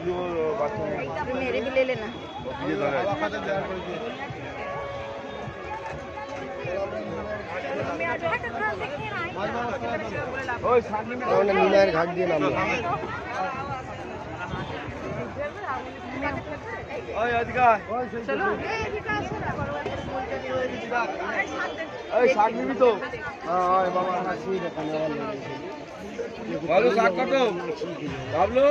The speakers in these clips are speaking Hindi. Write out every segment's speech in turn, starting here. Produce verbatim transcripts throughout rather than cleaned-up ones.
मेरे भी ले लेना। मीनार घाट दिए नाम साग भी तो साग काटो Bablo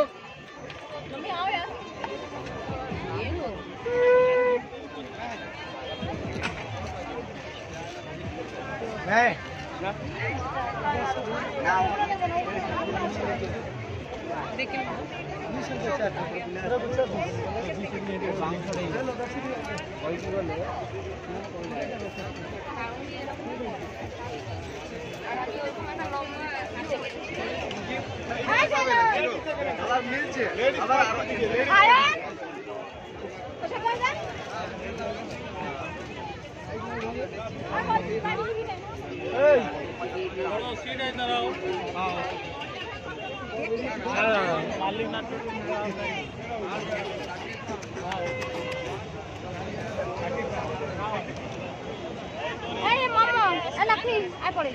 Hey mama, anak ni, ay pore.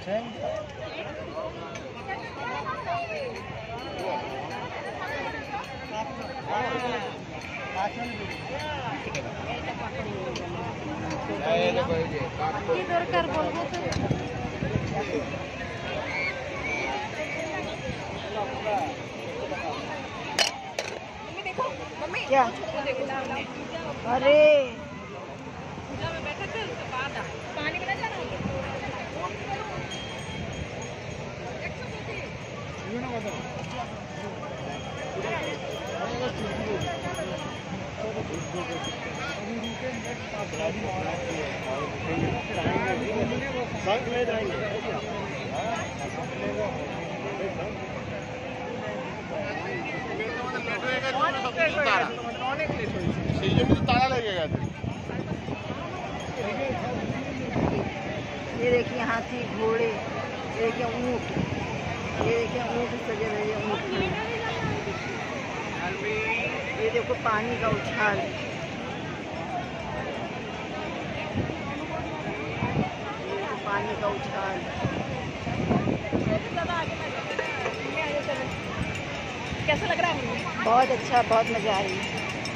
কি দরকার বলবো তো मम्मी देखो मम्मी क्या अरे पूजा में बैठे थे उसके बाद पानी में ना जाना संग ले जाएंगे ताला लगेगा। ये देखिए हाथी घोड़े, ये देखिए ऊँट, ये देखिए ऊँट सजे रहे हैं ऊँट में। ये देखो पानी का उछाल, पानी का उछाल। कैसा लग रहा है? बहुत अच्छा, बहुत मजा आ रही है।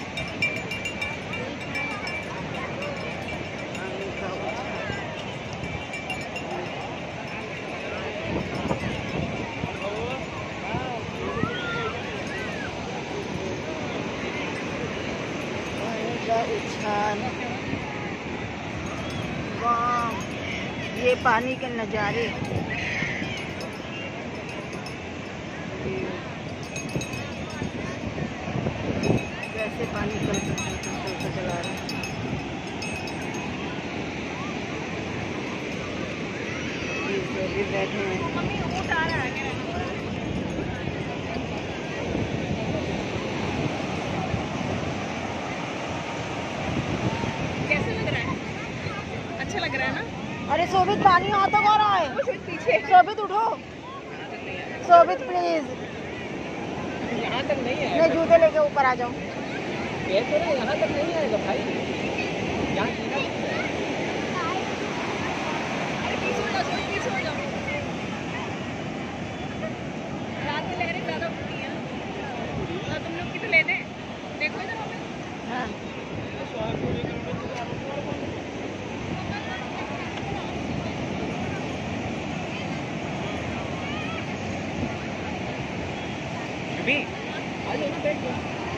उछाल, वाह, ये पानी के नज़ारे। वैसे पानी चल चला रहा है। भी बैठे हैं। लग रहा है ना? अरे शोभित पानी यहाँ तक आ रहा है। पीछे शोभित उठो, शोभित प्लीज। यहाँ तक नहीं है। मैं जूते लेके ऊपर आ जाऊँ। ये तो यहाँ तक नहीं आएगा भाई। यहाँ अरे पीछे हो जाओ, पीछे हो जाओ। रात की लहरें ज्यादा उठती हैं और तुम लोग कितने लेने देखो इधर हमें। हाँ भी आ जाओ ना, बैठ जाओ।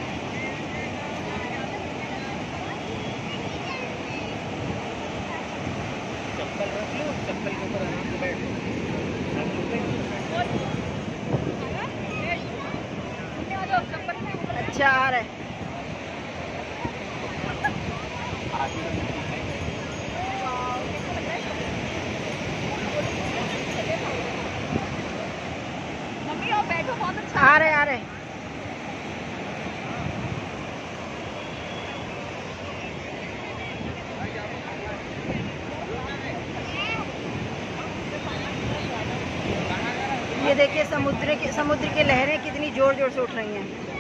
चप्पल रख लो, चप्पल के ऊपर आराम से बैठ लो। अच्छा आ रहा है। मम्मी आओ बैठो, बहुत अच्छा आ रहे आ रहे। ये देखिए समुद्र की समुद्र की लहरें कितनी जोर जोर से उठ रही हैं।